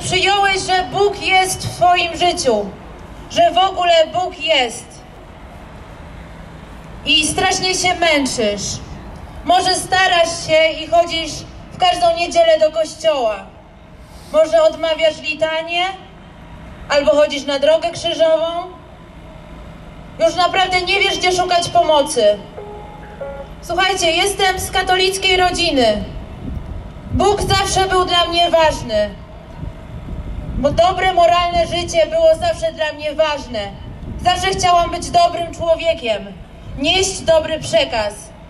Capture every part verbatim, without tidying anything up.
przyjąłeś, że Bóg jest w twoim życiu, że w ogóle Bóg jest i strasznie się męczysz. Może starasz się i chodzisz w każdą niedzielę do kościoła. Może odmawiasz litanię, albo chodzisz na drogę krzyżową. Już naprawdę nie wiesz, gdzie szukać pomocy. Słuchajcie, jestem z katolickiej rodziny. Bóg zawsze był dla mnie ważny. Bo dobre, moralne życie było zawsze dla mnie ważne. Zawsze chciałam być dobrym człowiekiem, nieść dobry przekaz.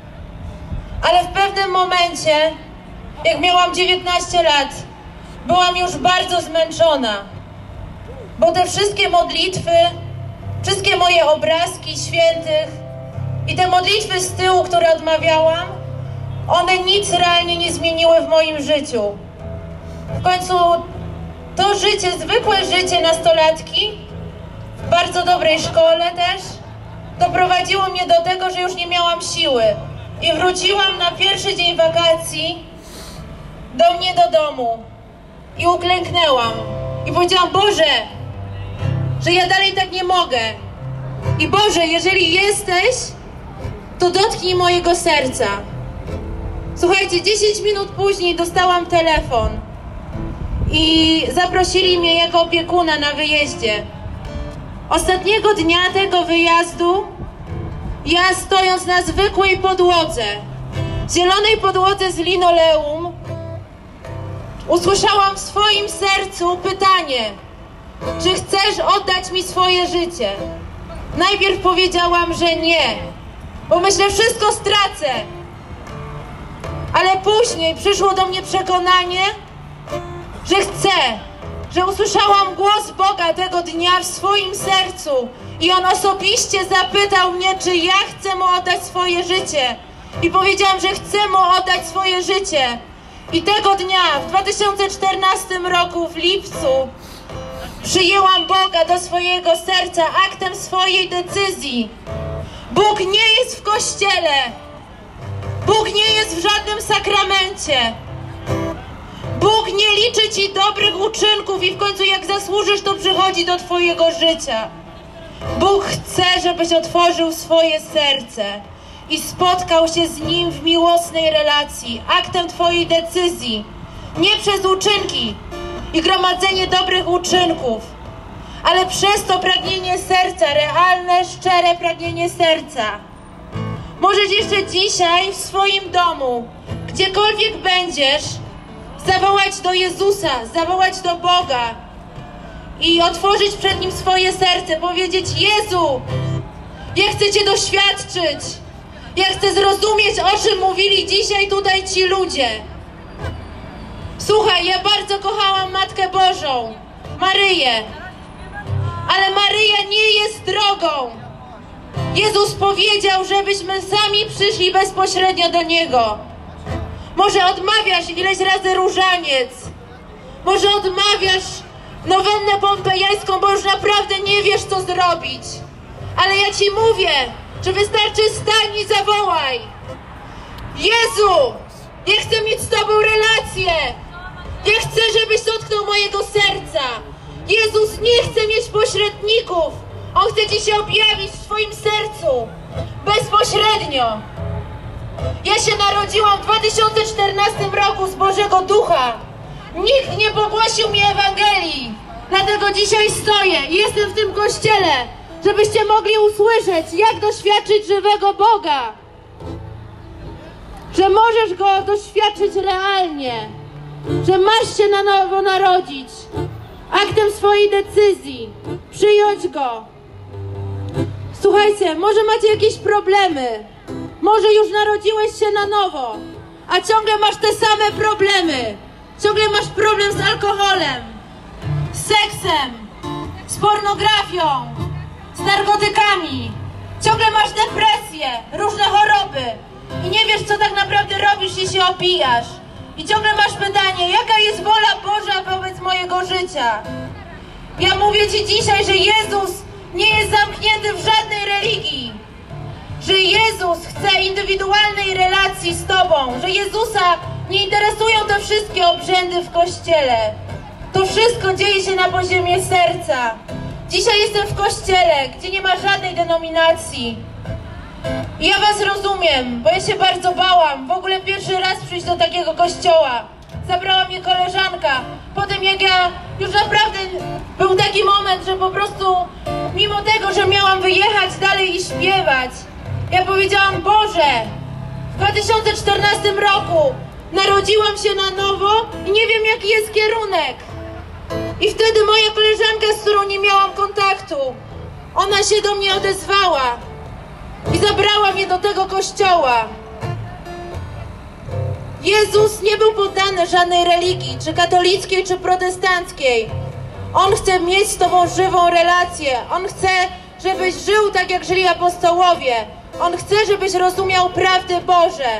Ale w pewnym momencie, jak miałam dziewiętnaście lat, byłam już bardzo zmęczona. Bo te wszystkie modlitwy, wszystkie moje obrazki świętych i te modlitwy z tyłu, które odmawiałam, one nic realnie nie zmieniły w moim życiu. W końcu to życie, zwykłe życie nastolatki, w bardzo dobrej szkole też, doprowadziło mnie do tego, że już nie miałam siły. I wróciłam na pierwszy dzień wakacji do mnie do domu i uklęknęłam. I powiedziałam: Boże, że ja dalej tak nie mogę. I Boże, jeżeli jesteś, to dotknij mojego serca. Słuchajcie, dziesięć minut później dostałam telefon i zaprosili mnie jako opiekuna na wyjeździe. Ostatniego dnia tego wyjazdu, ja stojąc na zwykłej podłodze, zielonej podłodze z linoleum, usłyszałam w swoim sercu pytanie: czy chcesz oddać mi swoje życie? Najpierw powiedziałam, że nie, bo myślę, wszystko stracę. Ale później przyszło do mnie przekonanie, że chcę, że usłyszałam głos Boga tego dnia w swoim sercu i On osobiście zapytał mnie, czy ja chcę Mu oddać swoje życie. I powiedziałam, że chcę Mu oddać swoje życie. I tego dnia, w dwa tysiące czternastym roku, w lipcu, przyjęłam Boga do swojego serca aktem swojej decyzji. Bóg nie jest w kościele. Bóg nie jest w żadnym sakramencie. Bóg nie liczy ci dobrych uczynków i w końcu jak zasłużysz, to przychodzi do twojego życia. Bóg chce, żebyś otworzył swoje serce i spotkał się z Nim w miłosnej relacji, aktem twojej decyzji. Nie przez uczynki i gromadzenie dobrych uczynków, ale przez to pragnienie serca, realne, szczere pragnienie serca. Możesz jeszcze dzisiaj w swoim domu, gdziekolwiek będziesz, zawołać do Jezusa, zawołać do Boga i otworzyć przed Nim swoje serce, powiedzieć: Jezu, ja chcę Cię doświadczyć, ja chcę zrozumieć, o czym mówili dzisiaj tutaj ci ludzie. Słuchaj, ja bardzo kochałam Matkę Bożą, Maryję, ale Maryja nie jest drogą. Jezus powiedział, żebyśmy sami przyszli bezpośrednio do Niego. Może odmawiasz ileś razy różaniec, może odmawiasz nowennę pompejańską, bo już naprawdę nie wiesz, co zrobić. Ale ja Ci mówię, że wystarczy stań i zawołaj: Jezu, ja chcę mieć z Tobą relację. Ja chcę, żebyś dotknął mojego serca. Jezus nie chce mieć pośredników. On chce Ci się objawić w Twoim sercu bezpośrednio. Ja się narodziłam w dwa tysiące czternastym roku z Bożego Ducha. Nikt nie pogłosił mi Ewangelii. Dlatego dzisiaj stoję i jestem w tym kościele, żebyście mogli usłyszeć, jak doświadczyć żywego Boga. Że możesz Go doświadczyć realnie. Że masz się na nowo narodzić. Aktem swojej decyzji. Przyjąć Go. Słuchajcie, może macie jakieś problemy. Może już narodziłeś się na nowo, a ciągle masz te same problemy. Ciągle masz problem z alkoholem, z seksem, z pornografią, z narkotykami. Ciągle masz depresję, różne choroby i nie wiesz, co tak naprawdę robisz, jeśli się opijasz. I ciągle masz pytanie, jaka jest wola Boża wobec mojego życia? Ja mówię Ci dzisiaj, że Jezus nie jest zamknięty w żadnej religii. Że Jezus chce indywidualnej relacji z Tobą. Że Jezusa nie interesują te wszystkie obrzędy w kościele. To wszystko dzieje się na poziomie serca. Dzisiaj jestem w kościele, gdzie nie ma żadnej denominacji. I ja was rozumiem, bo ja się bardzo bałam w ogóle pierwszy raz przyjść do takiego kościoła. Zabrała mnie koleżanka. Potem jak ja już naprawdę był taki moment, że po prostu mimo tego, że miałam wyjechać dalej i śpiewać, ja powiedziałam: Boże, w dwa tysiące czternastym roku narodziłam się na nowo i nie wiem, jaki jest kierunek. I wtedy moja koleżanka, z którą nie miałam kontaktu, ona się do mnie odezwała i zabrała mnie do tego kościoła. Jezus nie był poddany żadnej religii, czy katolickiej, czy protestanckiej. On chce mieć z tobą żywą relację. On chce, żebyś żył tak, jak żyli apostołowie. On chce, żebyś rozumiał prawdy Boże.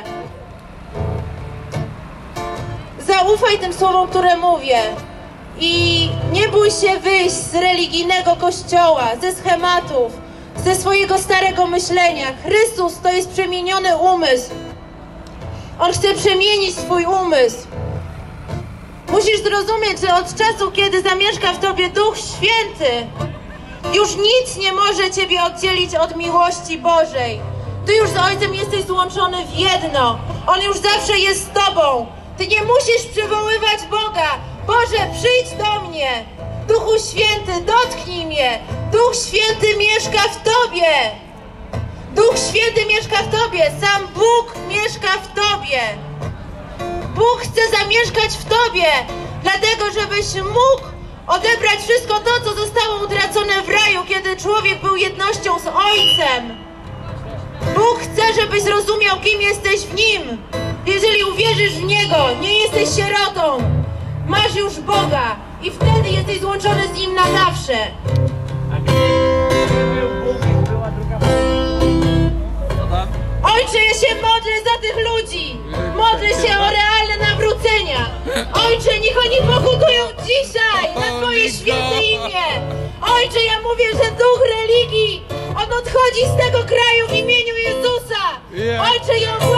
Zaufaj tym słowom, które mówię. I nie bój się wyjść z religijnego kościoła, ze schematów, ze swojego starego myślenia. Chrystus to jest przemieniony umysł. On chce przemienić swój umysł. Musisz zrozumieć, że od czasu, kiedy zamieszka w tobie Duch Święty, już nic nie może ciebie oddzielić od miłości Bożej. Ty już z Ojcem jesteś złączony w jedno. On już zawsze jest z tobą. Ty nie musisz przywoływać Boga. Boże, przyjdź do mnie. Duchu Święty, dotknij mnie. Duch Święty mieszka w tobie. Duch Święty mieszka w tobie. Sam Bóg mieszka w tobie. Bóg chce zamieszkać w tobie, dlatego żebyś mógł odebrać wszystko to, co zostało utracone w raju, kiedy człowiek był jednością z Ojcem. Bóg chce, żebyś zrozumiał, kim jesteś w Nim. Jeżeli uwierzysz w Niego, nie jesteś sierotą. Masz już Boga i wtedy jesteś złączony z Nim na zawsze. Ojcze, ja się modlę za tych ludzi. Modlę się o realne nawrócenia. Ojcze, niech oni pokutują dzisiaj na Twoje święte imię. Ojcze, ja mówię, że duch religii, on odchodzi z tego kraju w imieniu Jezusa. Ojcze, ja